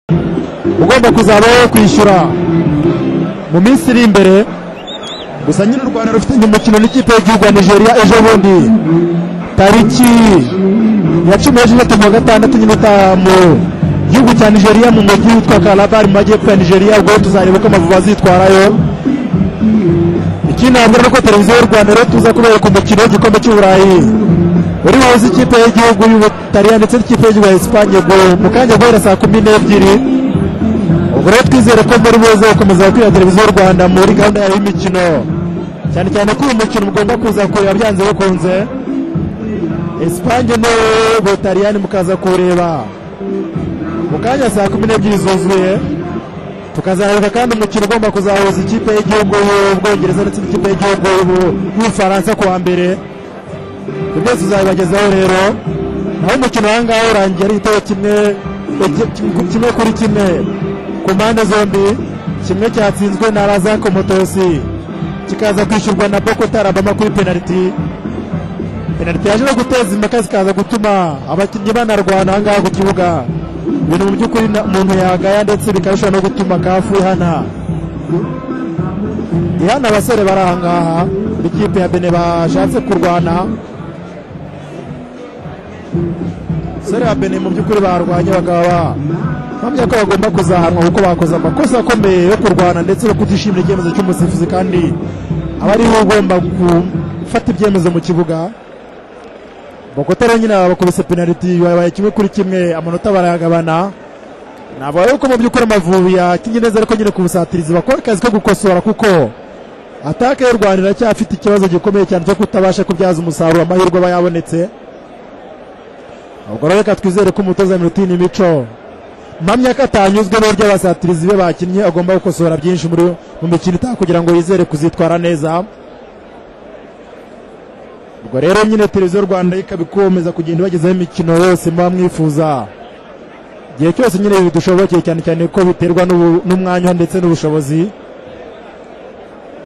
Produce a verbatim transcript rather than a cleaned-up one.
ugomba kuzabaho kwishyura mu minsi iri imbere. Gusa nyine u Rwanda rufite umukino n'ikipe y'igihugu ya Nigeria ejo bundi tariki ya cumi n'esheshatu mu gatandatu nyine mu gihugu cya Nigeria mu mujyi witwa Calabar mu majyepfo ya Nigeria. Ubwo tuzareba uko Amavubi azitwarayo. Ikindi ntabwo nuko televiziyo y'u Rwanda rero tuza kubereka umukino w'igikombe cy'Uburayi uri buhuze ikipe y'igihugu y'Ubutaliyani ndetse n'ikipe y'igihugu ya Espagne mu kanya guhera saa kumi n'ebyiri. Ubwo rero twizere ko muri buze gukomeza gukurikira televiziyo y'u Rwanda muri gahunda yawe y'imikino, cyane cyane ko uyu mukino mugomba kuza kureba byanze bikunze Espagne n'Ubutaliyani mukaza kureba mu kanya saa kumi n'ebyiri zuzuye. Tukazareba kandi umukino ugomba kuzahuza ikipe y'igihugu y'Ubwongereza ndetse n'ikipe y'igihugu y'Ubufaransa ku wa mbere. Ibyo byose tuzabibagezaho rero, naho umukino aha ngaha urangiye ari igitego kimwe kimwe kuri kimwe ku mpande zombi. Kimwe cyatsinzwe na Razak Motosi kikaza kwishyurwa na Boko Tarabama kuri penaliti. Penaliti yaje no guteza impaka zikaza gutuma abakinnyi banarwana aha ngaha ku kibuga, ibintu mu by'ukuri umuntu yagaya ndetse bikarusha no gutuma kafu ihana ihana abasore bari aha ngaha ikipe ya Benin bashatse kurwana. Abasore ba Benin mu by'ukuri barwanye bakaba bamenya ko bagomba kuzahanwa kuko bakoze amakosa akomeye yo kurwana ndetse no kutishimira icyemezo cy'umusifuzi, kandi aba ariwe ugomba gufata ibyemezo mu kibuga. Bokotera nyine bakubise penaliti yabaye kimwe kuri kimwe, amanota barayagabana. Navuga yuko mu by'ukuri Amavubi yakinye neza ariko nyine ku busatirizi bakora akazi ko gukosora, kuko ataka y'u Rwanda iracyafite ikibazo gikomeye cyane cyo kutabasha kubyaza umusaruro amahirwe aba yabonetse. Ubwo rero reka twizere ko umutoza Milutini Mico mpamya ko atanyuzwe n'uburyo abasatirizi be bakinnye, agomba gukosora byinshi muri mu mikino itaha kugira ngo yizere kuzitwara neza. Ubwo rero nyine televiziyo y'u Rwanda ikabikomeza kugenda bagezaho imikino yose muba mwifuza igihe cyose nyine bidushobokeye, cyane cyane ko biterwa n'umwanya ndetse n'ubushobozi.